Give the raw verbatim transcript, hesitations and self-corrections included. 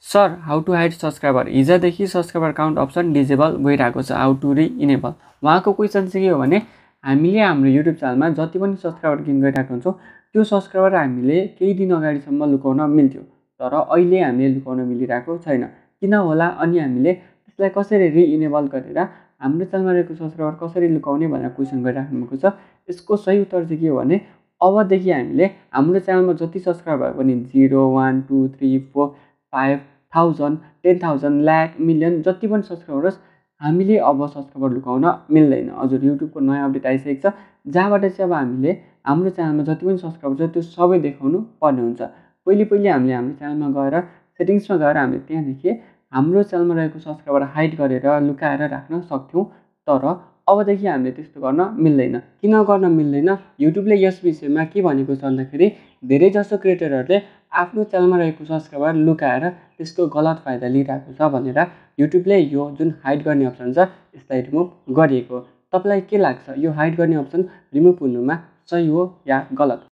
Sir how to hide subscriber, हिजोदेखि subscriber count option disable भइरहेको छ, हाउ टु रि इनेबल। उहाँको question चाहिँ के हो भने हामीले हाम्रो युट्युब च्यानलमा जति पनि सब्सक्राइबर गेन गरिरहेको हुन्छौँ त्यो सब्सक्राइबर हामीले केही दिन अगाडिसम्म लुकाउन मिल्थ्यो, तर अहिले हामीले लुकाउन मिलिरहेको छैन। किन होला अनि हामीले त्यसलाई कसरी रि इनेबल गरेर हाम्रो च्यानलमा रहेको सब्सक्राइबर कसरी लुकाउने भनेर क्वेसन गरिराख्नु भएको छ। यसको सही उत्तर चाहिँ के हो भने अबदेखि हामीले हाम्रो च्यानलमा जति सब्सक्राइबर पनि zero one two three four five thousand ten thousand lakh million जति पनि सब्सक्राइबर्स हामीले अब सब्सक्राइबर लुकाउन मिल्दैन। हजुर युट्युबको नयाँ अपडेट आइसकेको छ जहाँबाट चाहिँ अब हामीले हाम्रो च्यानलमा जति पनि सब्सक्राइबर छ त्यो सबै देखाउनु पर्ने हुन्छ। पहिले पहिले हामीले हाम्रो च्यानलमा गएर सेटिङ्समा गएर हामीले त्यहाँदेखि हाम्रो च्यानलमा रहेको सब्सक्राइबर हाइड गरेर लुकाएर राख्न सक्थ्यौँ, तर अबदेखि हामीले त्यस्तो गर्न मिल्दैन। किन गर्न मिल्दैन? युट्युबले यस विषयमा के भनेको छ भन्दाखेरि धेरै जसो क्रिएटरहरूले आफ्नो च्यानलमा रहेको सब्सक्राइबर लुकाएर त्यसको गलत फाइदा लिइरहेको छ भनेर युट्युबले यो जुन हाइड गर्ने अप्सन छ यसलाई रिमुभ गरिएको। तपाईँलाई के लाग्छ, यो हाइड गर्ने अप्सन रिमुभ हुनुमा सही हो या गलत?